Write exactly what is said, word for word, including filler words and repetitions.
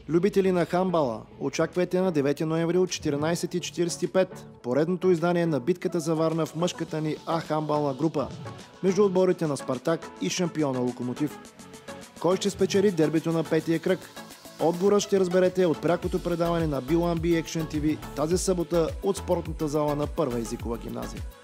Любители на хандбала, очаквайте на девети ноември от четиринайсет и четирийсет и пет поредното издание на битката за Варна в мъжката ни А хандбална група между отборите на Спартак и шампиона Локомотив. Кой ще спечели дербито на петия кръг? Отговорът ще разберете от прякото предаване на Би уан Би Action Ти Ви тази събота от спортната зала на Първа езикова гимназия.